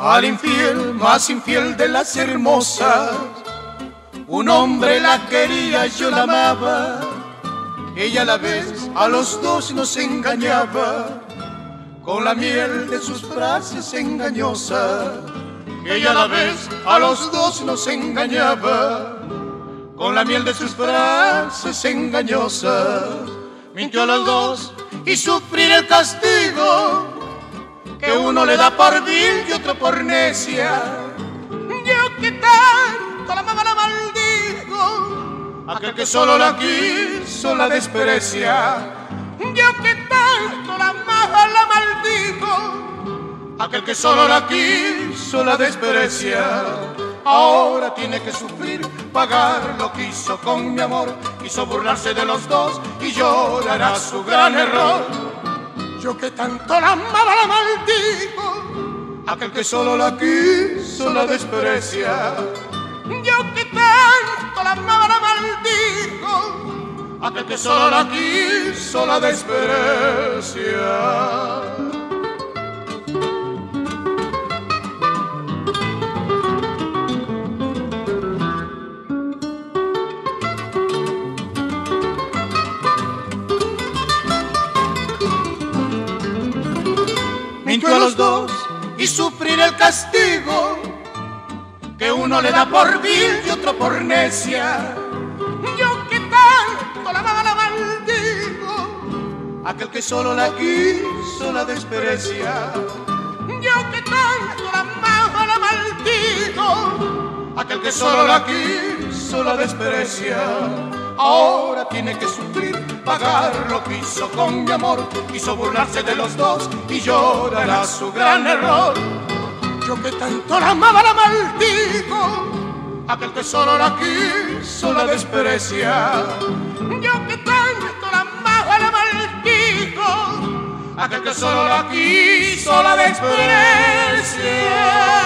al infiel, más infiel de las hermosas. Un hombre la quería, yo la amaba. Ella a la vez a los dos nos engañaba con la miel de sus frases engañosas. Ella a la vez a los dos nos engañaba con la miel de sus frases engañosas. Mintió a los dos y sufrir el castigo que uno le da por vil y otro por necia. Yo que tanto la amaba la maldigo, aquel que solo la quiso la desprecia. Yo que tanto la amaba la maldigo, aquel que solo la quiso la desprecia. Ahora tiene que sufrir, pagar lo que hizo con mi amor. Quiso burlarse de los dos y llorará su gran error. Yo que tanto la amaba la maldigo, aquel que solo la quiso la desprecia. Yo que tanto la amaba la maldigo, aquel que solo la quiso la desprecia. Mintió a los dos y sufrir el castigo que uno le da por vil y otro por necia. Yo que tanto la amaba la maldigo, aquel que solo la quiso la desprecia. Yo que tanto la amaba la maldigo, aquel que solo la quiso la desprecia. Ahora tiene que sufrir, pagar lo que hizo con mi amor. Quiso burlarse de los dos y llorará su gran error. Yo que tanto la amaba la maldigo, aquel que solo la quiso la desprecia. Yo que tanto la amaba la maldigo, aquel que solo la quiso la desprecia.